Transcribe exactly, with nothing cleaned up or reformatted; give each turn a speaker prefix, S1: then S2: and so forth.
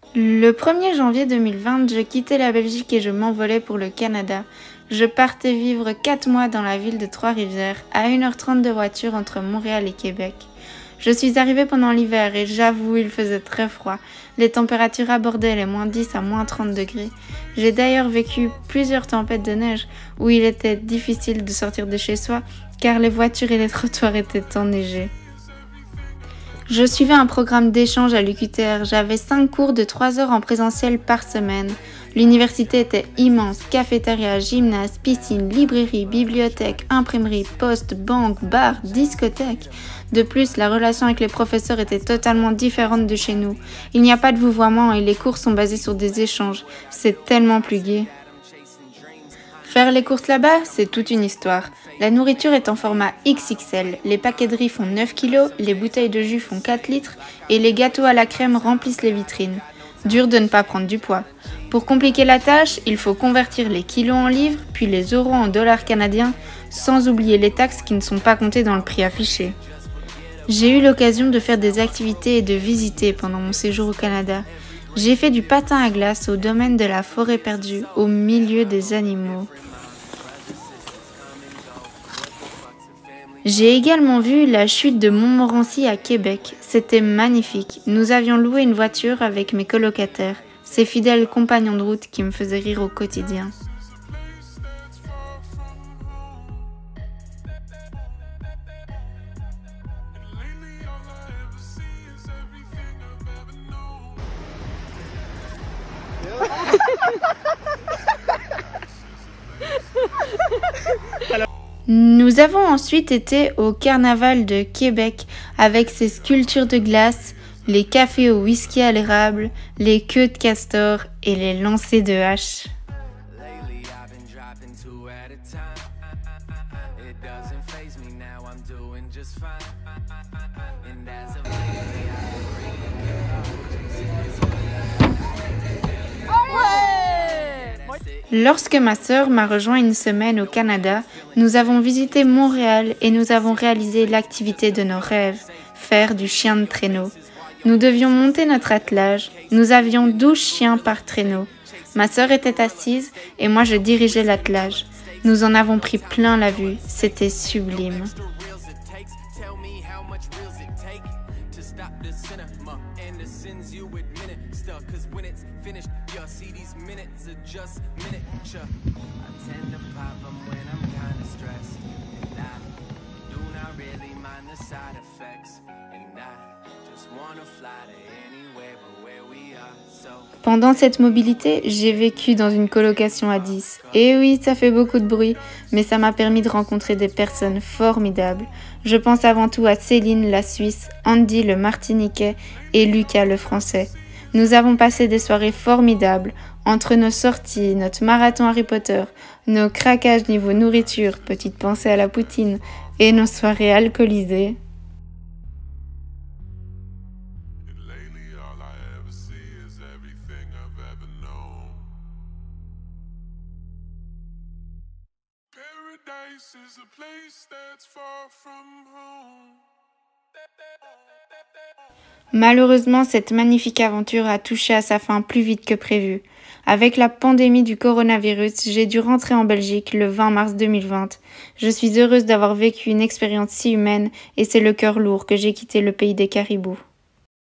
S1: Le premier janvier deux mille vingt, je quittais la Belgique et je m'envolais pour le Canada. Je partais vivre quatre mois dans la ville de Trois-Rivières, à une heure trente de voiture entre Montréal et Québec. Je suis arrivée pendant l'hiver et j'avoue, il faisait très froid. Les températures abordaient les moins dix à moins trente degrés. J'ai d'ailleurs vécu plusieurs tempêtes de neige où il était difficile de sortir de chez soi car les voitures et les trottoirs étaient enneigés. Je suivais un programme d'échange à l'U Q T R. J'avais cinq cours de trois heures en présentiel par semaine. L'université était immense, cafétéria, gymnase, piscine, librairie, bibliothèque, imprimerie, poste, banque, bar, discothèque. De plus, la relation avec les professeurs était totalement différente de chez nous. Il n'y a pas de vouvoiement et les cours sont basés sur des échanges. C'est tellement plus gai. Faire les courses là-bas, c'est toute une histoire. La nourriture est en format X X L, les paquets de riz font neuf kilos, les bouteilles de jus font quatre litres et les gâteaux à la crème remplissent les vitrines. Dur de ne pas prendre du poids. Pour compliquer la tâche, il faut convertir les kilos en livres, puis les euros en dollars canadiens, sans oublier les taxes qui ne sont pas comptées dans le prix affiché. J'ai eu l'occasion de faire des activités et de visiter pendant mon séjour au Canada. J'ai fait du patin à glace au domaine de la forêt perdue, au milieu des animaux. J'ai également vu la chute de Montmorency à Québec. C'était magnifique. Nous avions loué une voiture avec mes colocataires, ces fidèles compagnons de route qui me faisaient rire au quotidien. Nous avons ensuite été au Carnaval de Québec avec ses sculptures de glace, les cafés au whisky à l'érable, les queues de castor et les lancers de haches. Lorsque ma sœur m'a rejoint une semaine au Canada, nous avons visité Montréal et nous avons réalisé l'activité de nos rêves, faire du chien de traîneau. Nous devions monter notre attelage, nous avions douze chiens par traîneau. Ma sœur était assise et moi je dirigeais l'attelage. Nous en avons pris plein la vue, c'était sublime. Pendant cette mobilité, j'ai vécu dans une colocation à dix. Et oui, ça fait beaucoup de bruit, mais ça m'a permis de rencontrer des personnes formidables. Je pense avant tout à Céline, la Suisse, Andy, le Martiniquais et Lucas, le Français. Nous avons passé des soirées formidables, entre nos sorties, notre marathon Harry Potter, nos craquages niveau nourriture, petite pensée à la poutine, et nos soirées alcoolisées. Malheureusement, cette magnifique aventure a touché à sa fin plus vite que prévu. Avec la pandémie du coronavirus, j'ai dû rentrer en Belgique le vingt mars deux mille vingt. Je suis heureuse d'avoir vécu une expérience si humaine et c'est le cœur lourd que j'ai quitté le pays des caribous.